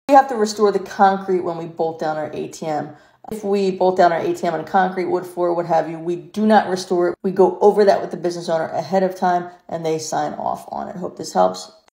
We have to restore the concrete when we bolt down our ATM. If we bolt down our ATM on a concrete, wood floor, what have you, we do not restore it. We go over that with the business owner ahead of time and they sign off on it. Hope this helps.